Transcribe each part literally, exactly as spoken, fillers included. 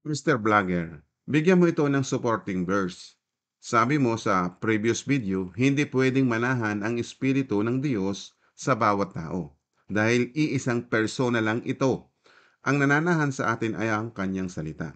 mister Vlogger, bigyan mo ito ng supporting verse. Sabi mo sa previous video, hindi pwedeng manahan ang Espiritu ng Diyos sa bawat tao. Dahil iisang persona lang ito. Ang nananahan sa atin ay ang kanyang salita.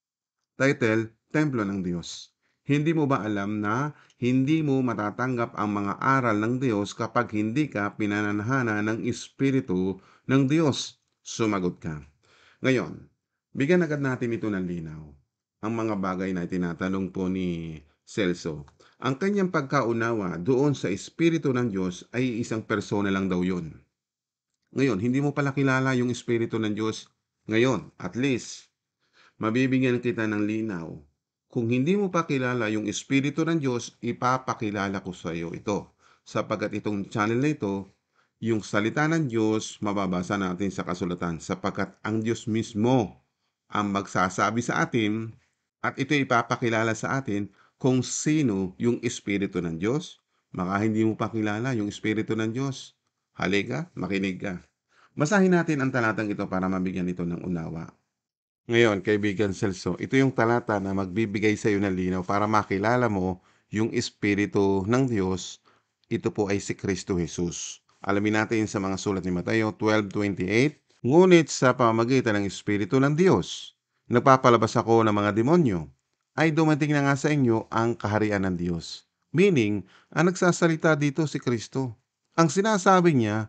Title, Templo ng Diyos. Hindi mo ba alam na hindi mo matatanggap ang mga aral ng Diyos kapag hindi ka pinananahanan ng Espiritu ng Diyos? Sumagot ka. Ngayon, bigyan agad natin ito ng linaw. Ang mga bagay na itinatanong po ni Celso. Ang kanyang pagkaunawa doon sa Espiritu ng Diyos ay isang persona lang daw yun. Ngayon, hindi mo pala kilala yung Espiritu ng Diyos. Ngayon, at least, mabibigyan kita ng linaw. Kung hindi mo pa kilala yung Espiritu ng Diyos, ipapakilala ko sa iyo ito. Sapagkat itong channel na ito, yung salita ng Diyos, mababasa natin sa kasulatan. Sapagkat ang Diyos mismo ang magsasabi sa atin at ito ipapakilala sa atin kung sino yung Espiritu ng Diyos. Maka hindi mo pa kilala yung Espiritu ng Diyos. Halika, makinig ka. Basahin natin ang talatang ito para mabigyan ito ng unawa. Ngayon, kaibigan Celso, ito yung talata na magbibigay sa iyo ng linaw para makilala mo yung Espiritu ng Diyos. Ito po ay si Kristo Jesus. Alamin natin sa mga sulat ni Mateo twelve twenty-eight, ngunit sa pamamagitan ng Espiritu ng Diyos, nagpapalabas ako ng mga demonyo, ay dumating na nga sa inyo ang kaharian ng Diyos. Meaning, ang nagsasalita dito si Kristo. Ang sinasabi niya,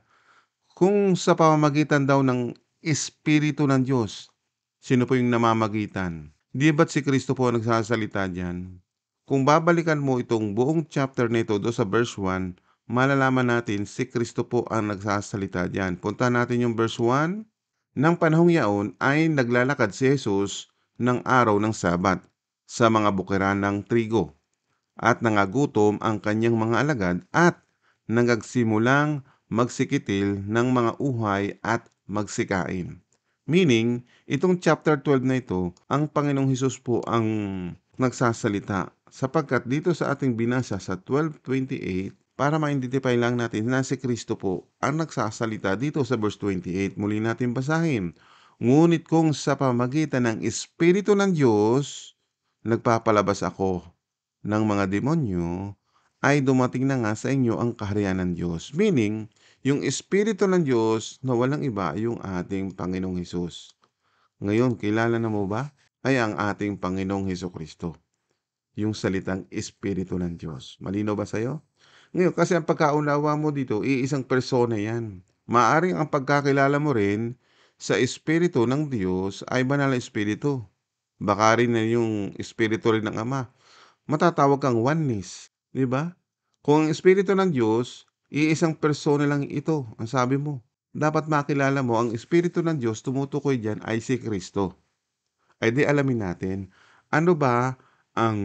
kung sa pamamagitan daw ng Espiritu ng Diyos, sino po yung namamagitan? Di ba't si Kristo po ang nagsasalita diyan? Kung babalikan mo itong buong chapter nito do sa verse one, malalaman natin si Kristo po ang nagsasalita diyan. Punta natin yung verse one. Nang panahong yaon ay naglalakad si Jesus ng araw ng Sabat sa mga bukiran ng trigo at nangagutom ang kanyang mga alagad at nagagsimulang magsikitil ng mga uhay at magsikain. Meaning, itong chapter twelve na ito, ang Panginoong Hesus po ang nagsasalita. Sapagkat dito sa ating binasa sa twelve twenty-eight, para ma-identify lang natin na si Kristo po ang nagsasalita dito sa verse twenty-eight. Muli natin basahin. Ngunit kung sa pamagitan ng Espiritu ng Diyos, nagpapalabas ako ng mga demonyo, ay dumating na nga sa inyo ang kaharian ng Diyos. Meaning, yung Espiritu ng Diyos na walang iba yung ating Panginoong Hesus. Ngayon, kilala na mo ba? Ay ang ating Panginoong Hesus Kristo. Yung salitang Espiritu ng Diyos. Malinaw ba sa'yo? Ngayon, kasi ang pagkaunawa mo dito, iisang persona yan. Maaring ang pagkakilala mo rin sa Espiritu ng Diyos ay banal na Espiritu. Baka rin na yung Espiritu rin ng Ama. Matatawag kang oneness. Di ba? Kung ang Espiritu ng Diyos, iisang persona lang ito, ang sabi mo. Dapat makilala mo, ang Espiritu ng Diyos, tumutukoy dyan ay si Kristo. Ay di alamin natin, ano ba ang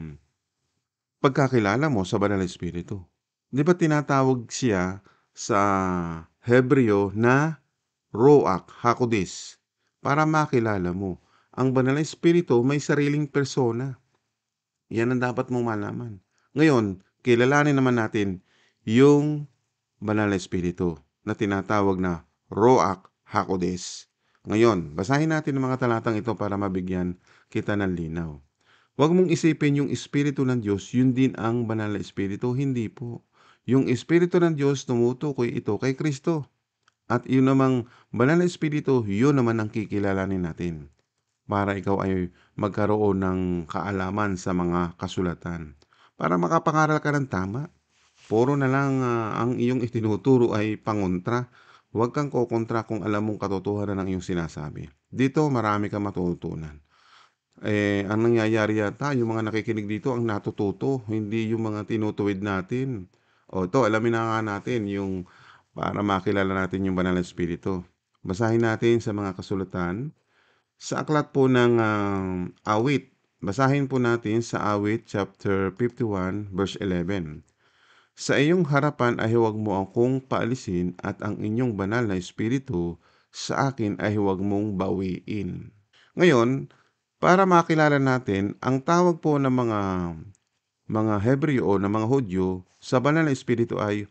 pagkakilala mo sa Banal na Espiritu? Di ba tinatawag siya sa Hebreo na Roach HaKodesh? Para makilala mo, ang Banal na Espiritu may sariling persona. Yan ang dapat mong malaman. Ngayon, kilalanin naman natin yung Banal na Espiritu na tinatawag na Roach HaKodesh. Ngayon, basahin natin ang mga talatang ito para mabigyan kita ng linaw. Huwag mong isipin yung Espiritu ng Diyos, yun din ang Banal na Espiritu. Hindi po. Yung Espiritu ng Diyos, tumutukoy ito kay Kristo. At yun namang Banal na Espiritu, yun naman ang kikilalanin natin para ikaw ay magkaroon ng kaalaman sa mga kasulatan. Para makapangaral ka ng tama, puro na lang uh, ang iyong itinuturo ay pangontra. Huwag kang kokontra kung alam mong katotohanan ng iyong sinasabi. Dito marami kang matutunan. Eh, ang nangyayari yata, yung mga nakikinig dito ang natututo, hindi yung mga tinutuwid natin. O ito, alamin na nga natin yung para makilala natin yung Banal na Espiritu. Basahin natin sa mga kasulatan. Sa aklat po ng uh, awit, basahin po natin sa awit chapter fifty-one verse eleven. Sa iyong harapan ay huwag mo akong paalisin at ang inyong banal na espiritu sa akin ay huwag mong bawiin. Ngayon, para makilala natin, ang tawag po ng mga mga Hebreo o ng mga Hudyo sa banal na espiritu ay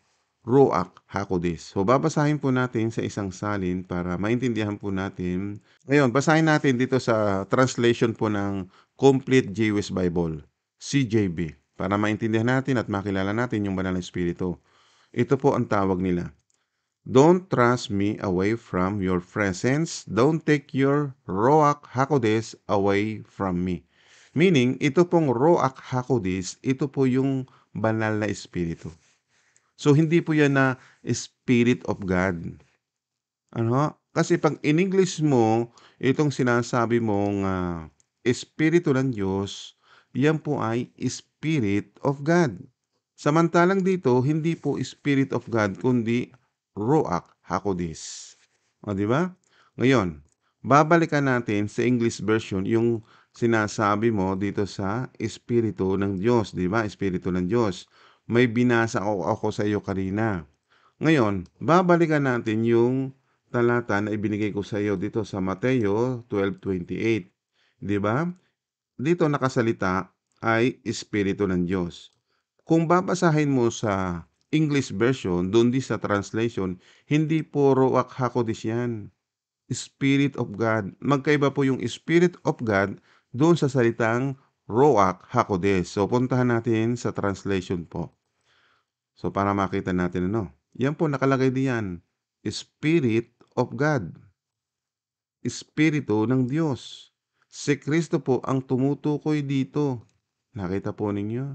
Ruach HaKodes. So, babasahin po natin sa isang salin para maintindihan po natin. Ngayon, basahin natin dito sa translation po ng Complete Jewish Bible, C J B, para maintindihan natin at makilala natin yung banal na espiritu. Ito po ang tawag nila. Don't thrust me away from your presence. Don't take your Ruach HaKodes away from me. Meaning, ito pong Ruach HaKodes, ito po yung banal na espiritu. So, hindi po yan na Spirit of God. Ano? Kasi pag in English mo, itong sinasabi mong uh, Espiritu ng Diyos, yan po ay Spirit of God. Samantalang dito, hindi po Spirit of God, kundi Ruach HaKodes. O, di ba? Ngayon, babalikan natin sa English version yung sinasabi mo dito sa Espiritu ng Diyos, di ba? Espiritu ng Diyos. May binasa ako, ako sa iyo kanina. Ngayon, babalikan natin yung talata na ibinigay ko sa iyo dito sa Mateo twelve twenty-eight. Di ba? Dito nakasalita ay Espiritu ng Diyos. Kung babasahin mo sa English version, doon di sa translation, hindi po Ruach HaKodes yan. Spirit of God. Magkaiba po yung Spirit of God doon sa salitang Ruach HaKodes. So, puntahan natin sa translation po. So, para makita natin ano. Yan po, nakalagay diyan. Spirit of God. Espiritu ng Diyos. Si Kristo po ang tumutukoy dito. Nakita po ninyo?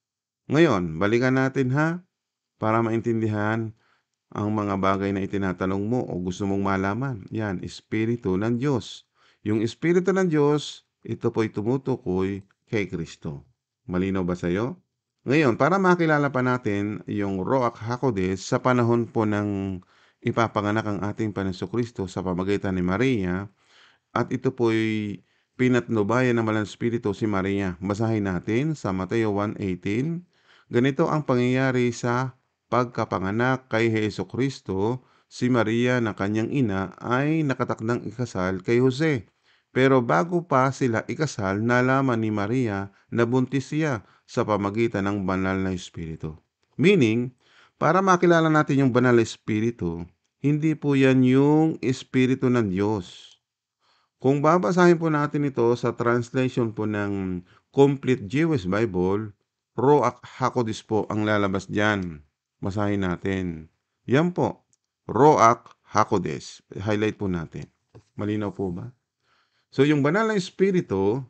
Ngayon, balikan natin ha, para maintindihan ang mga bagay na itinatanong mo o gusto mong malaman. Yan, Espiritu ng Diyos. Yung Espiritu ng Diyos, ito po'y tumutukoy kay Kristo. Malinaw ba sa'yo? Ngayon, para makilala pa natin yung Ruach HaKodes sa panahon po ng ipapanganak ang ating Panginoong Kristo sa pamamagitan ni Maria, at ito po'y pinatnubayan ng Malang Espiritu si Maria. Basahin natin sa Mateo one eighteen. Ganito ang pangyayari sa pagkapanganak kay Jesucristo. Si Maria na kanyang ina ay nakatakdang ikasal kay Jose. Pero bago pa sila ikasal, nalaman ni Maria na buntis siya sa pamagitan ng banal na espiritu. Meaning, para makilala natin yung banal na espiritu, hindi po yan yung espiritu ng Diyos. Kung babasahin po natin ito sa translation po ng Complete Jewish Bible, Ruach HaKodes po ang lalabas dyan. Basahin natin. Yan po, Ruach HaKodes. Highlight po natin. Malinaw po ba? So, yung banal na espiritu,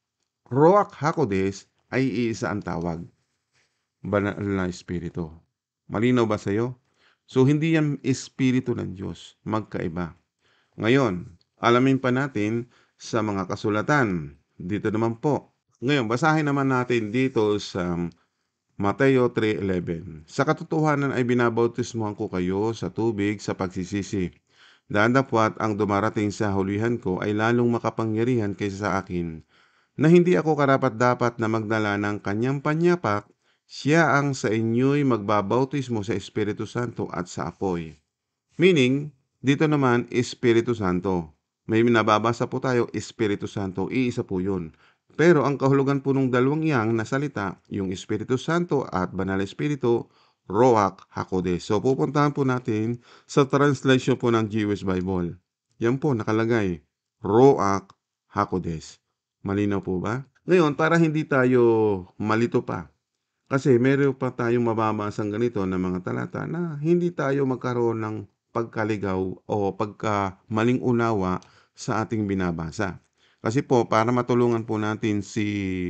Ruach HaKodes, ay iisa ang tawag. Banal na espiritu. Malinaw ba sa'yo? So, hindi yan espiritu ng Diyos. Magkaiba. Ngayon, alamin pa natin sa mga kasulatan. Dito naman po. Ngayon, basahin naman natin dito sa Mateo three eleven. Sa katotohanan ay binabautismohan ko kayo sa tubig sa pagsisisi. Dadapwat ang dumarating sa hulihan ko ay lalong makapangyarihan kaysa sa akin, na hindi ako karapat-dapat na magdala ng kanyang panyapak. Siya ang sa inyo'y magbabautismo sa Espiritu Santo at sa apoy. Meaning, dito naman, Espiritu Santo. May nababasa po tayo, Espiritu Santo, iisa po yun. Pero ang kahulugan po ng dalawang yang na salita, yung Espiritu Santo at Banal Espiritu, Ruach HaKodes. So pupuntahan po natin sa translation po ng Jewish Bible. Yan po nakalagay, Ruach HaKodes. Malinaw po ba? Ngayon, para hindi tayo malito pa, kasi meron pa tayong mababasang ganito na mga talata na hindi tayo magkaroon ng pagkaligaw o pagka maling unawa sa ating binabasa. Kasi po, para matulungan po natin si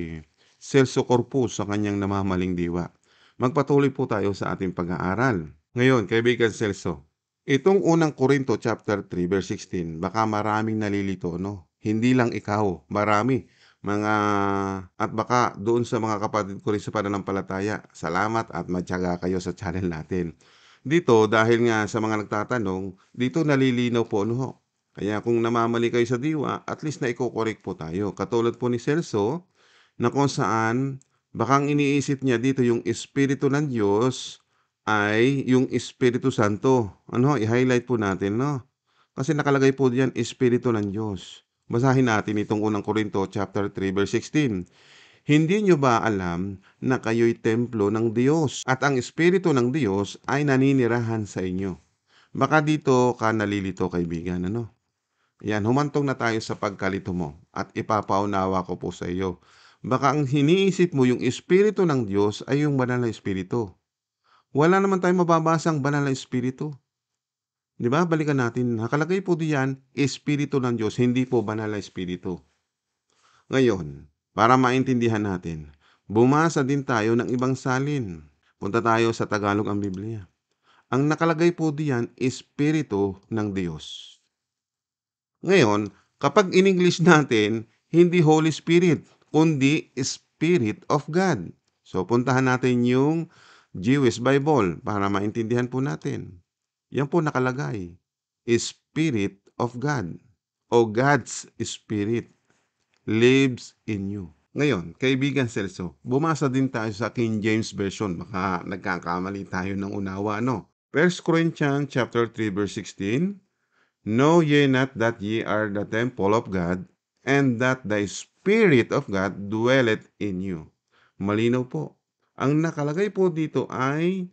Celso Corpus sa kanyang namamaling diwa, magpatuloy po tayo sa ating pag-aaral. Ngayon, kaibigan Celso, itong unang Korinto chapter three verse sixteen, baka maraming nalilito, no? Hindi lang ikaw, marami. Mga at baka doon sa mga kapatid ko rin sa pananampalataya, salamat at matyaga kayo sa channel natin. Dito, dahil nga sa mga nagtatanong, dito nalilinaw po ano. Kaya kung namamali kayo sa diwa, at least na i-correct po tayo. Katulad po ni Celso, na kung saan bakang iniisip niya dito yung Espiritu ng Diyos ay yung Espiritu Santo. Ano, i-highlight po natin, no? Kasi nakalagay po diyan Espiritu ng Diyos. Basahin natin itong unang Korinto chapter three verse sixteen. Hindi niyo ba alam na kayo'y templo ng Diyos at ang Espiritu ng Diyos ay naninirahan sa inyo? Baka dito ka nalilito, kaibigan, ano? Yan, humantong na tayo sa pagkalito mo at ipapaunawa ko po sa iyo. Baka ang hiniisip mo yung Espiritu ng Diyos ay yung banal na Espiritu. Wala naman tayong mababasang banal na Espiritu. Di ba? Balikan natin. Nakalagay po diyan, Espiritu ng Diyos, hindi po banal na Espiritu. Ngayon, para maintindihan natin, bumasa din tayo ng ibang salin. Punta tayo sa Tagalog ang Biblia. Ang nakalagay po diyan, Espiritu ng Diyos. Ngayon, kapag in English natin, hindi Holy Spirit, kundi Spirit of God. So, puntahan natin yung Jewish Bible para maintindihan po natin. Yan po nakalagay, Spirit of God o God's Spirit lives in you. Ngayon, kaibigan Celso, bumasa din tayo sa King James Version. Baka nagkakamali tayo ng unawa, no? First Corinthians chapter three verse sixteen, know ye not that ye are the temple of God, and that the Spirit of God dwelleth in you. Malinaw po. Ang nakalagay po dito ay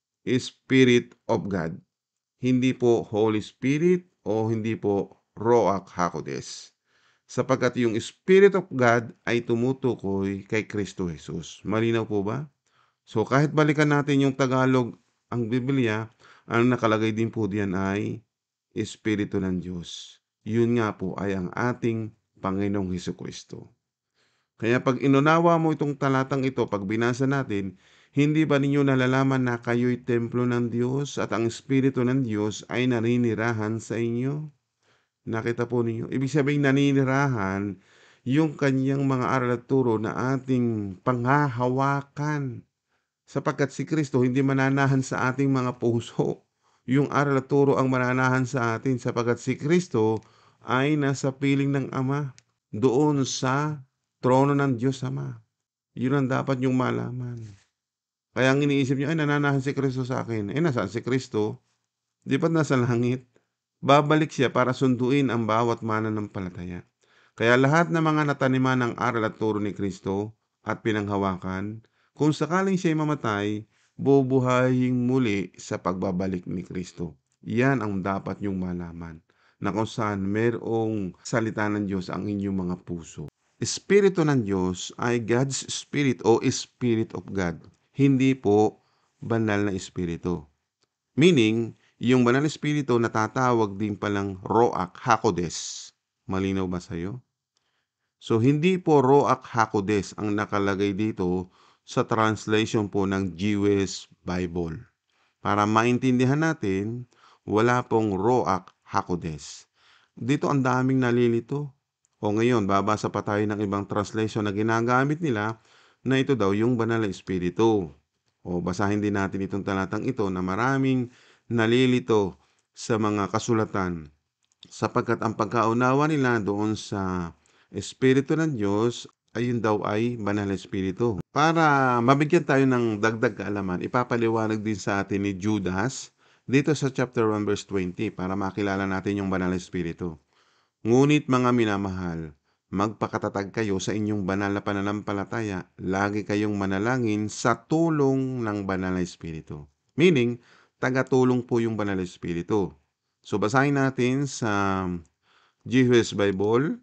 Spirit of God. Hindi po Holy Spirit o hindi po Ruach HaKodes. Sapagkat yung Spirit of God ay tumutukoy kay Kristo Jesus. Malinaw po ba? So kahit balikan natin yung Tagalog, ang Biblia, ang nakalagay din po diyan ay Espiritu ng Diyos. Yun nga po ay ang ating Panginoong Hesukristo. Kaya pag inunawa mo itong talatang ito, pag binasa natin, hindi ba ninyo nalalaman na kayo'y templo ng Diyos at ang Espiritu ng Diyos ay naninirahan sa inyo? Nakita po ninyo? Ibig sabihin naninirahan yung kanyang mga aral at turo na ating panghahawakan. Sapagkat si Kristo hindi mananahan sa ating mga puso. Yung aral at turo ang mananahan sa atin sapagkat si Kristo ay nasa piling ng Ama doon sa trono ng Diyos Ama. Yun ang dapat yung malaman. Kaya ang iniisip niyo, ay nananahan si Kristo sa akin. Eh nasaan si Kristo? Di ba't nasa langit? Babalik siya para sunduin ang bawat mananampalataya. Kaya lahat ng mga nataniman ng aral at turo ni Kristo at pinanghawakan, kung sakaling siya'y mamatay, bubuhayin muli sa pagbabalik ni Kristo. Yan ang dapat niyong malaman, na kung saan mayroong salita ng Diyos ang inyong mga puso. Espiritu ng Diyos ay God's Spirit o Spirit of God, hindi po banal na Espiritu. Meaning, yung banal na Espiritu natatawag din palang Ruach HaKodes. Malinaw ba sa'yo? So, hindi po Ruach HaKodes ang nakalagay dito sa translation po ng Jewish Bible. Para maintindihan natin, wala pong Ruach HaKodes. Dito ang daming nalilito. O ngayon, babasa pa tayo ng ibang translation na ginagamit nila na ito daw yung banal na Espiritu. O basahin din natin itong talatang ito na maraming nalilito sa mga kasulatan sapagkat ang pagkaunawa nila doon sa Espiritu ng Diyos ay yun daw ay banal na Espiritu. Para mabigyan tayo ng dagdag kaalaman, ipapaliwanag din sa atin ni Judas dito sa chapter one verse twenty para makilala natin yung banal na Espiritu. Ngunit mga minamahal, magpakatatag kayo sa inyong banal na pananampalataya, lagi kayong manalangin sa tulong ng banal na Espiritu. Meaning, tagatulong po yung banal na Espiritu. So basahin natin sa Jewish Bible,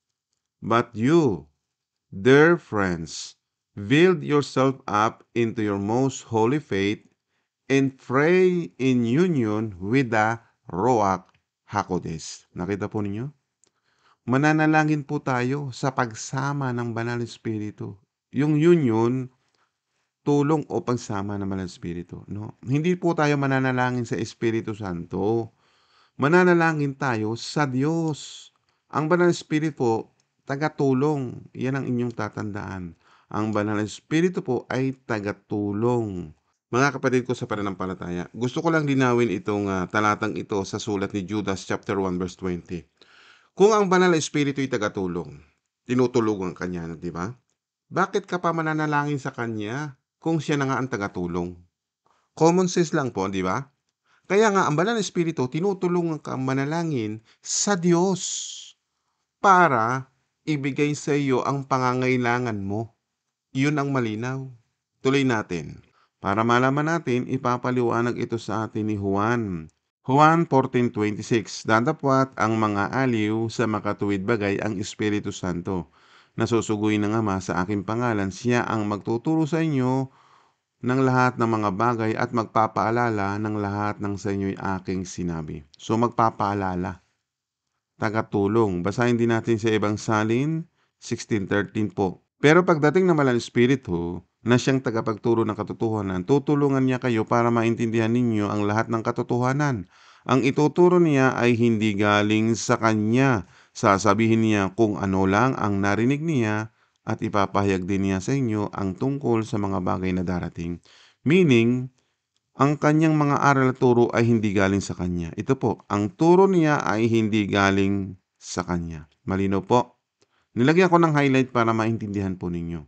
but you, dear friends, build yourself up into your most holy faith and pray in union with the Ruach HaKodes. Nakita po ninyo? Mananalangin po tayo sa pagsama ng Banal na Espiritu. Yung union, tulong o pagsama ng Banal na Espiritu. No? Hindi po tayo mananalangin sa Espiritu Santo. Mananalangin tayo sa Diyos. Ang Banal na Espiritu po, tagatulong. Yan ang inyong tatandaan. Ang Banal na Espiritu po ay tagatulong. Mga kapatid ko sa pananampalataya, gusto ko lang linawin itong uh, talatang ito sa sulat ni Judas chapter one verse twenty. Kung ang Banal na Espiritu ay tagatulong, tinutulungan ka niya, di ba? Bakit ka pa mananalangin sa Kanya kung siya na nga ang tagatulong? Common sense lang po, di ba? Kaya nga, ang Banal na Espiritu, tinutulungan ka manalangin sa Diyos para ibigay sa iyo ang pangangailangan mo. Yun ang malinaw. Tuloy natin. Para malaman natin, ipapaliwanag ito sa atin ni Juan. Juan fourteen twenty-six, Datapwat ang mga aliw sa makatuwid bagay ang Espiritu Santo. Nasusuguin ng Ama sa aking pangalan, siya ang magtuturo sa inyo ng lahat ng mga bagay at magpapaalala ng lahat ng sa inyo'y aking sinabi. So magpapaalala, tagatulong. Basahin din natin sa Ibang Salin sixteen thirteen po. Pero pagdating ng Malang Espiritu, na siyang tagapagturo ng katotohanan, tutulungan niya kayo para maintindihan ninyo ang lahat ng katotohanan. Ang ituturo niya ay hindi galing sa kanya. Sasabihin niya kung ano lang ang narinig niya at ipapahayag din niya sa inyo ang tungkol sa mga bagay na darating. Meaning, ang kanyang mga aral at turo ay hindi galing sa kanya. Ito po, ang turo niya ay hindi galing sa kanya. Malino po. Nilagyan ko ng highlight para maintindihan po ninyo.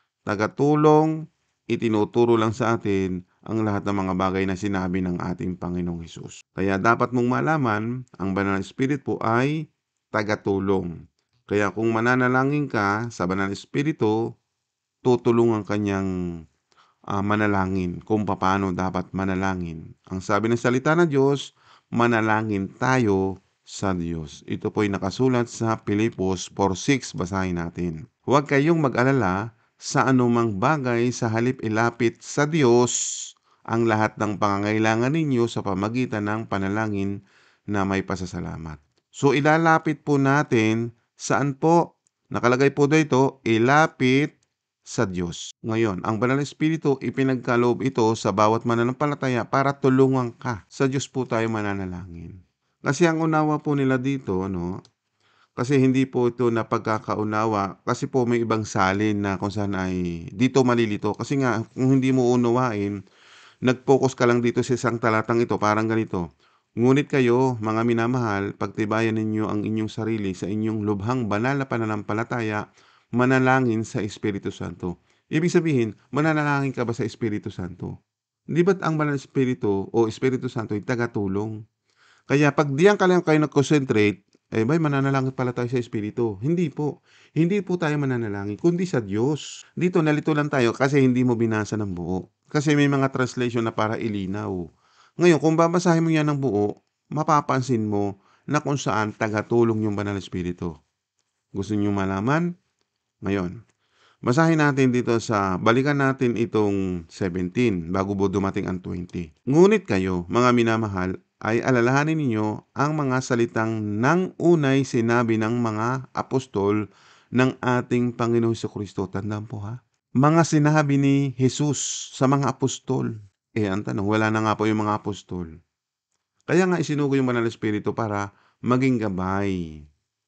Tagatulong, itinuturo lang sa atin ang lahat ng mga bagay na sinabi ng ating Panginoong Hesus. Kaya dapat mong malaman, ang Banal na Espiritu po ay tagatulong. Kaya kung mananalangin ka sa Banal na Espiritu, tutulungan kanyang uh, manalangin kung paano dapat manalangin. Ang sabi ng salita ng Diyos, manalangin tayo sa Diyos. Ito po ay nakasulat sa Pilipos four six, basahin natin. Huwag kayong mag-alala sa anumang bagay, sa halip ilapit sa Diyos ang lahat ng pangangailangan ninyo sa pamagitan ng panalangin na may pasasalamat. So ilalapit po natin, saan po? Nakalagay po dito, ilapit sa Diyos. Ngayon, ang Banal na Espiritu, ipinagkaloob ito sa bawat mananampalataya para tulungan ka. Sa Diyos po tayo mananalangin. Kasi ang unawa po nila dito, ano, kasi hindi po ito na pagkakaunawa. Kasi po may ibang salin na kung saan ay dito malilito. Kasi nga, kung hindi mo unawain, nag-focus ka lang dito sa isang talatang ito, parang ganito. Ngunit kayo, mga minamahal, pagtibayan ninyo ang inyong sarili sa inyong lubhang banal na pananampalataya, manalangin sa Espiritu Santo. Ibig sabihin, mananalangin ka ba sa Espiritu Santo? Di ba't ang Banal na Espiritu o Espiritu Santo ay tagatulong? Kaya pag diyan ka lang kayo nag-concentrate, eh bay, mananalangin pala tayo sa Espiritu. Hindi po. Hindi po tayo mananalangin, kundi sa Diyos. Dito nalito lang tayo kasi hindi mo binasa ng buo. Kasi may mga translation na para ilinaw. Ngayon, kung babasahin mo yan ng buo, mapapansin mo na kung saan tagatulong yung Banal na Espiritu. Gusto niyo malaman? Ngayon, basahin natin dito sa, balikan natin itong seventeen bago po dumating ang twenty. Ngunit kayo, mga minamahal, ay alalahanin ninyo ang mga salitang nang unay sinabi ng mga apostol ng ating Panginoong Jesucristo. Tandaan po ha. Mga sinabi ni Jesus sa mga apostol. Eh, ang tanong, wala na nga po yung mga apostol. Kaya nga isinugo yung Banal na Espiritu para maging gabay.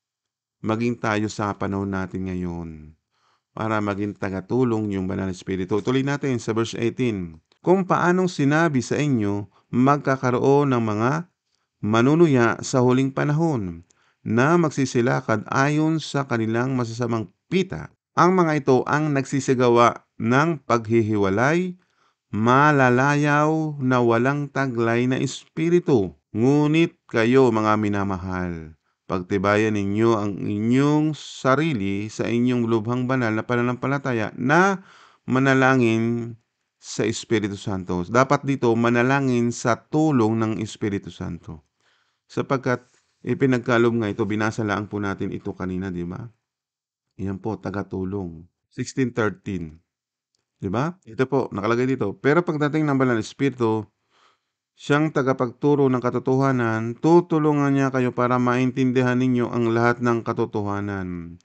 Maging tayo sa panahon natin ngayon. Para maging tagatulong yung Banal na Espiritu. Tuloy natin sa verse eighteen. Kung paanong sinabi sa inyo, magkakaroon ng mga manunuya sa huling panahon na magsisilakad ayon sa kanilang masasamang pita. Ang mga ito ang nagsisigawa ng paghihiwalay, malalayaw na walang taglay na espiritu. Ngunit kayo, mga minamahal, pagtibayan ninyo ang inyong sarili sa inyong lubhang banal na pananampalataya na manalangin sa Espiritu Santo. Dapat dito manalangin sa tulong ng Espiritu Santo. Sapagkat ipinagkaloob nga ito, binasa lang po natin ito kanina, di ba? Yan po, tagatulong. sixteen thirteen. Di ba? Ito po, nakalagay dito. Pero pagdating ng Banal na Espiritu, siyang tagapagturo ng katotohanan, tutulungan niya kayo para maintindihan ninyo ang lahat ng katotohanan.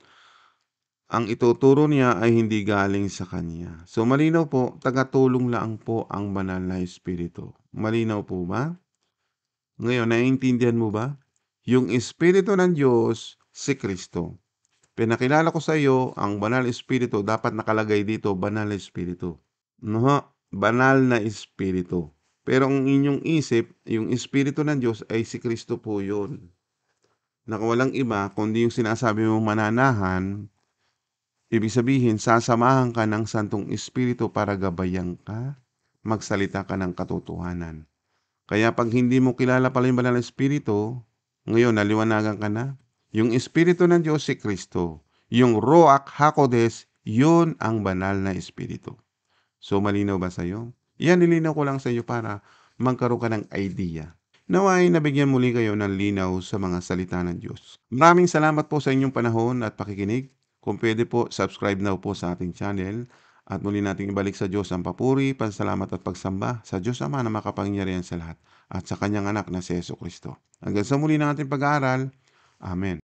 Ang ituturo niya ay hindi galing sa kanya. So malinaw po, tagatulong lang po ang Banal na Espiritu. Malinaw po ba? Ngayon, naiintindihan mo ba? Yung Espiritu ng Diyos, si Kristo. Pinakilala ko sa iyo, ang Banal na Espiritu, dapat nakalagay dito, Banal na Espiritu. No, Banal na Espiritu. Pero ang inyong isip, yung Espiritu ng Diyos ay si Kristo po yun. Nakawalang iba, kundi yung sinasabi mong mananahan, ibig sabihin, sasamahan ka ng Santong Espiritu para gabayan ka, magsalita ka ng katotohanan. Kaya pag hindi mo kilala pala yung Banal na Espiritu, ngayon naliwanagan ka na. Yung Espiritu ng Diyos si Kristo. Yung Ruach HaKodes, Yun ang banal na espiritu. So, malinaw ba sa'yo? Yan, nilinaw ko lang sa iyo para magkaroon ka ng idea. Nawa'y nabigyan muli kayo ng linaw sa mga salita ng Diyos. Maraming salamat po sa inyong panahon at pakikinig. Kung pwede po, subscribe now po sa ating channel. At muli nating ibalik sa Diyos ang papuri, pansalamat at pagsamba sa Diyos Ama na makapangyarihan sa lahat at sa Kanyang anak na si Jesu Kristo. Hanggang sa muli ng ating pag-aaral. Amen.